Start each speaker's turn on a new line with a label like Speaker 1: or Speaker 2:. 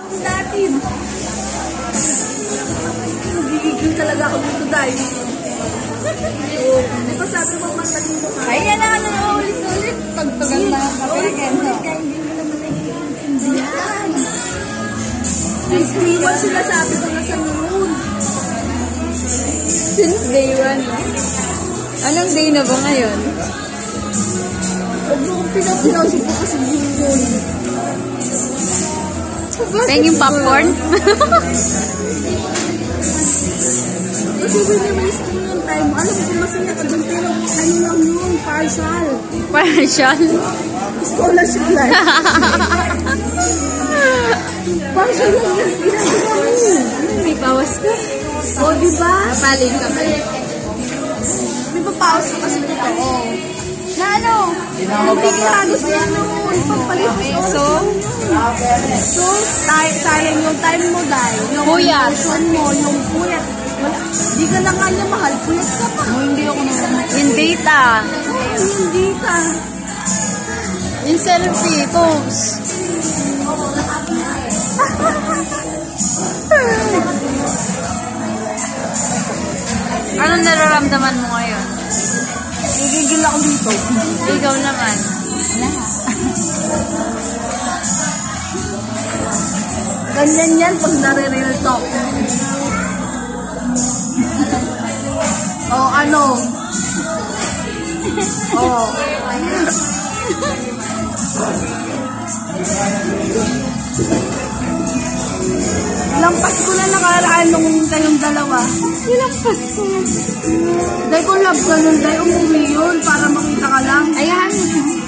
Speaker 1: Dati. Nagigigil talaga ako dito dahil. Di ba sabi mo matalino ka?
Speaker 2: Ay, yan na ulit-ulit. Pagtugal na ang papel.
Speaker 1: Ulit-ulit kaya hindi mo naman naiintindihan. Since day 1 sila sabi ko na sa noon.
Speaker 2: Since day 1. Anong day na ba ngayon?
Speaker 1: Huwag mo kong pinapinasok ko kasi yun.
Speaker 2: Penging popcorn?
Speaker 1: Kasi wini-waste mo yung time. Alam ko masaya ka dun, pero ano lang yun, partial.
Speaker 2: Partial?
Speaker 1: Scholarship life. Partial lang yun, ginagawa mo.
Speaker 2: May bawas ka?
Speaker 1: O, diba?
Speaker 2: Paling ka ba?
Speaker 1: May papawas ka kasi dito. Na ano? Hindi halos na yun. Pagpalipas oras
Speaker 2: So?
Speaker 1: So, sayang yung time mo dahil. Yung
Speaker 2: Puyat.
Speaker 1: emotion mo, yung puyat. Hindi ka na nga niya mahal, puyat ka pa.
Speaker 2: Hindi ako naman. Yung data.
Speaker 1: Hindi ka.
Speaker 2: Yung selfie, post. Anong nararamdaman mo ngayon?
Speaker 1: Nagigil ako dito.
Speaker 2: Ikaw naman.
Speaker 1: Ganyan yan pag nare-real talk. O ano? O. Ilang Pasko na nakaraan nung kayong dalawa.
Speaker 2: Ilang Pasko?
Speaker 1: Dahil kung love ka nun, dahil umuwi yun para makita ka lang.
Speaker 2: Ayan.